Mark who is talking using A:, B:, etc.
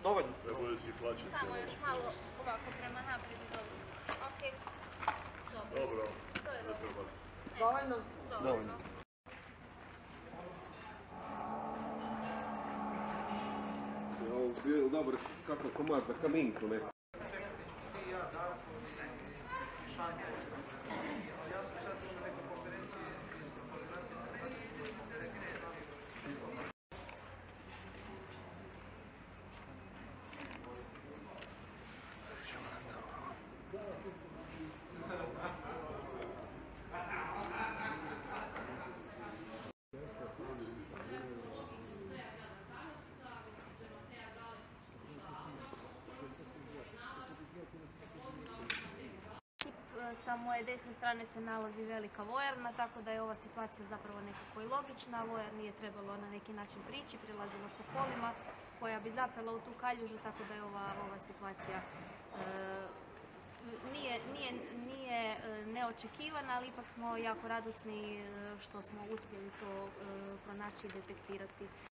A: Dovoljno?
B: Treba da si plaća.
C: Samo još malo ovako prema naprijed i dobro. Okej.
B: Dobro.
C: To je dobro.
D: Dovoljno?
C: Dovoljno.
E: Ovo bio dobar kako komad za kaminku, ne?
C: Sa moje desne strane se nalazi velika vojarna, tako da je ova situacija zapravo nekako i logična. Vojarni je trebalo na neki način prići, prilazilo se kolima koja bi zapela u tu kaljužu, tako da je ova situacija nije neočekivana, ali ipak smo jako radosni što smo uspjeli to pronaći i detektirati